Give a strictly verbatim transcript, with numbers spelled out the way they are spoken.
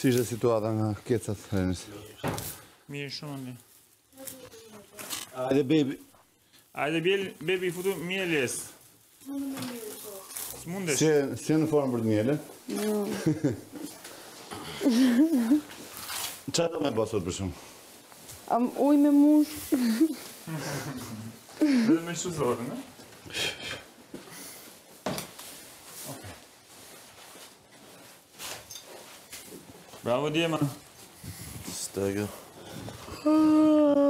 si ishte situata nga kecat, Renis? Mirë shumë ndi. Ajde, bebi. Ajde, bebi, futu mjeles. S'mundesh. Si, si në formë për të mjele? Jo. Qa do me basur për shumë? Am uj me mush. Dhe me shuzorë, në? Bravo, Djema. Stega.